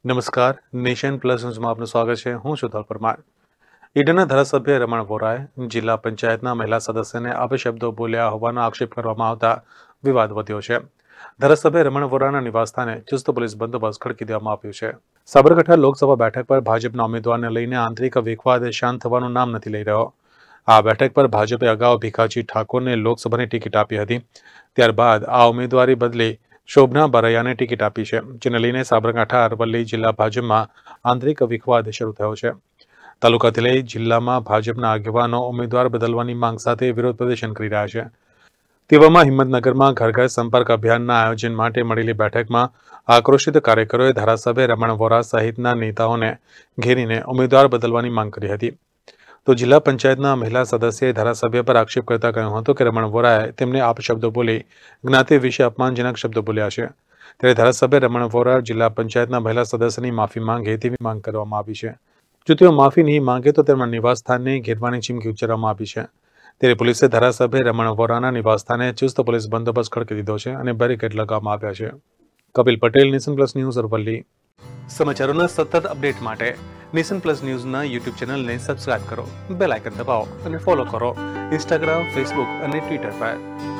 નમસ્કાર, nation plus ન્યૂઝમાં આપનું સ્વાગત છે. હું છું ધોલ પરમાર. ઈડરના ધારાસભ્ય રમણ વોરાએ જિલ્લા પંચાયતના મહિલા સદસ્યને અપશબ્દો બોલ્યા હોવાનો આક્ષેપ કરવામાં આવતા વિવાદ વધ્યો છે. ધારાસભ્ય રમણ વોરાના નિવાસસ્થાને ચુસ્ત પોલીસ બંદોબસ્ત ખડકી દેવામાં આવ્યો છે. સાબરકાંઠા લોકસભા બેઠક પર ભાજપના ઉમેદવારને લઈને આંતરિક વિવાદ શાંત થવાનું નામ નથી લઈ રહ્યો. આ બેઠક પર ભાજપે અગાઉ ભીખાજી ઠાકોરને લોકસભાની ટિકિટ આપી હતી. ત્યારબાદ આ ઉમેદવારી બદલી શોભના બારૈયાને ટિકિટ આપી છે, જેને લઈને સાબરકાંઠા અરવલ્લી જિલ્લા ભાજપમાં આંતરિક વિવાદ શરૂ થયો છે. તાલુકાથી લઈ જિલ્લામાં ભાજપના આગેવાનો ઉમેદવાર બદલવાની માંગ સાથે વિરોધ પ્રદર્શન કરી રહ્યા છે. તેવામાં હિંમતનગરમાં ઘર ઘર સંપર્ક અભિયાનના આયોજન માટે મળેલી બેઠકમાં આક્રોશિત કાર્યકરોએ ધારાસભ્ય રમણ વોરા સહિતના નેતાઓને ઘેરીને ઉમેદવાર બદલવાની માંગ કરી હતી. તો જિલ્લા પંચાયતના મહિલા સદસ્યએ ધારાસભ્ય પર આક્ષેપ કરતા કહ્યું હતું કે રમણ વોરાએ તેમને આપશબ્દો બોલી જ્ઞાતિ વિશે અપમાનજનક શબ્દો બોલ્યા છે. ત્યારે ધારાસભ્ય રમણ વોરા જિલ્લા પંચાયતના મહિલા સદસ્યની માફી માંગે તેવી માંગ કરવામાં આવી છે. જો તેઓ માફી નહીં માંગે તો તેમના નિવાસસ્થાનને ઘેરવાની ચીમકી ઉચ્ચારવામાં આવી છે. ત્યારે પોલીસે ધારાસભ્ય રમણ વોરાના નિવાસસ્થાને ચુસ્ત પોલીસ બંદોબસ્ત ખડકી દીધો છે અને બેરિકેડ લગાવવામાં આવ્યા છે. Kapil Patel, nation plus news, Aravalli. સમાચારોના સતત અપડેટ માટે નેશન પ્લસ ન્યૂઝના યુટ્યુબ ચેનલને સબસ્ક્રાઇબ કરો, બેલ આઇકન દબાવો અને ફોલો કરો ઇન્સ્ટાગ્રામ, ફેસબુક અને ટ્વિટર પર.